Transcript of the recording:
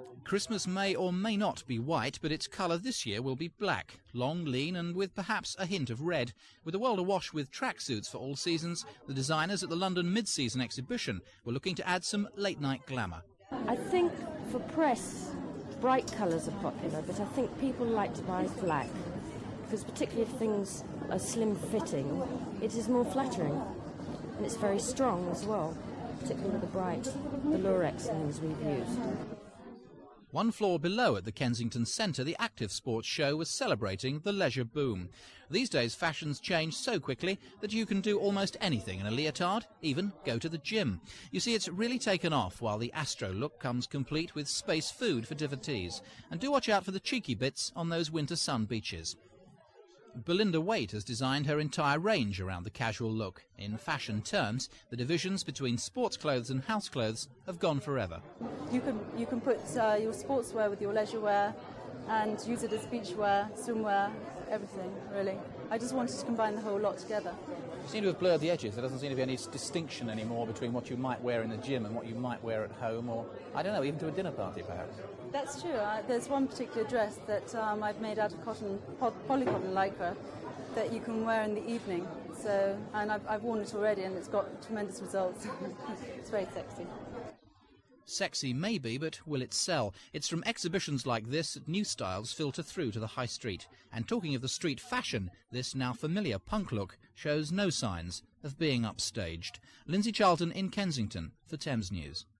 Christmas may or may not be white, but its colour this year will be black, long, lean and with perhaps a hint of red. With the world awash with tracksuits for all seasons, the designers at the London Mid-Season exhibition were looking to add some late-night glamour. I think for press, bright colours are popular, but I think people like to buy black, because particularly if things are slim-fitting, it is more flattering, and it's very strong as well, particularly with the lurex things we've used. One floor below at the Kensington Centre, the active sports show was celebrating the leisure boom. These days, fashions change so quickly that you can do almost anything in a leotard, even go to the gym. You see, it's really taken off, while the Astro look comes complete with space food for devotees. And do watch out for the cheeky bits on those winter sun beaches. Belinda Waite has designed her entire range around the casual look. In fashion terms, the divisions between sports clothes and house clothes have gone forever. You can put your sportswear with your leisure wear and use it as beachwear, swimwear, everything, really. I just wanted to combine the whole lot together. You seem to have blurred the edges. There doesn't seem to be any distinction anymore between what you might wear in the gym and what you might wear at home, or, I don't know, even to a dinner party, perhaps. That's true. There's one particular dress that I've made out of polycotton lycra that you can wear in the evening. So, and I've worn it already, and it's got tremendous results. It's very sexy. Sexy maybe, but will it sell? It's from exhibitions like this that new styles filter through to the high street. And talking of the street fashion, this now familiar punk look shows no signs of being upstaged. Lindsay Charlton in Kensington for Thames News.